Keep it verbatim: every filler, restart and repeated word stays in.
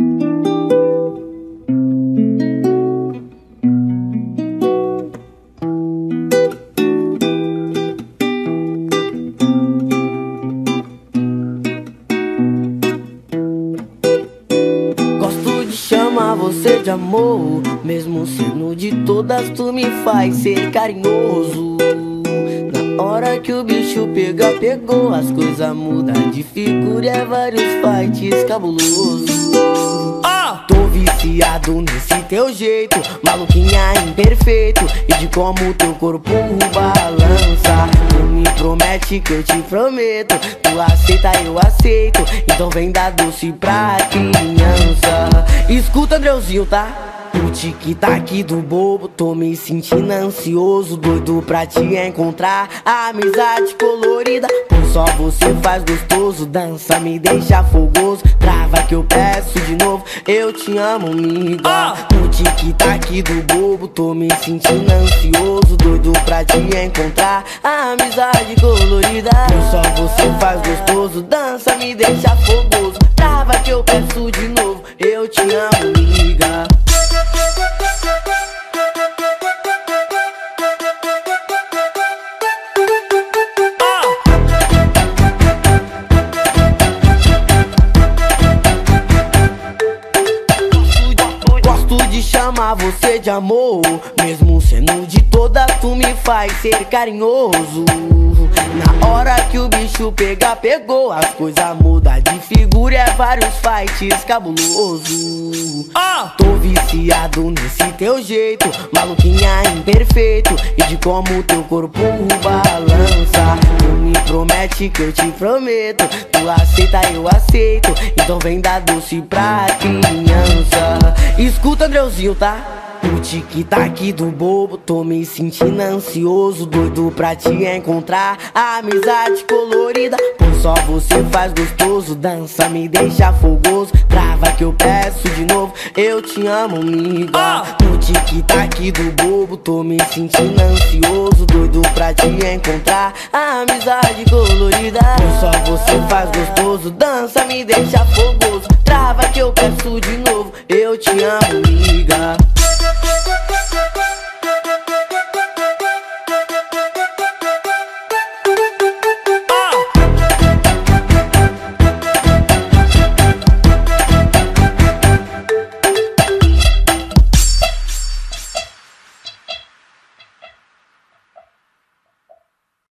Chamar você de amor, mesmo sendo de todas, tu me faz ser carinhoso. Na hora que o bicho pega, pegou, as coisas mudam de figura, é vários fights cabuloso. Oh! Tô viciado nesse teu jeito, maluquinha imperfeito, e de como teu corpo balança. Tu me promete que eu te prometo, tu aceita, eu aceito, então vem dar doce pra criança. Escuta, Andreuzinho, tá? O tic-tac do bobo, tô me sentindo ansioso, doido pra te encontrar. Amizade colorida, por só você faz gostoso. Dança, me deixa fogoso, trava que eu peço de novo. Eu te amo, amiga. No tic-tac do bobo, tô me sentindo ansioso, doido pra te encontrar. Amizade colorida, por só você faz gostoso. Dança, me deixa fogoso, trava que eu peço de novo. Eu te amo, amiga. Chamar você de amor, mesmo sendo de todas, tu me faz ser carinhoso. Na hora que o bicho pega, pegou, as coisas mudam de figura, é vários fights cabuloso. Oh! Tô viciado nesse teu jeito, maluquinha imperfeito, e de como teu corpo balança. Tu me promete que eu te prometo, tu aceita, eu aceito, então vem dar doce pra criança. Escuta, Andreuzinho, tá? O tic-tac do bobo, tô me sentindo ansioso, doido pra te encontrar. Amizade colorida, por só você faz gostoso. Dança, me deixa fogoso, trava que eu peço de novo. Eu te amo, amiga. No tic-tac do bobo, tô me sentindo ansioso, doido pra te encontrar. Amizade colorida, por só você faz gostoso. Dança, me deixa fogoso, trava que eu peço de novo. Eu te amo, amiga.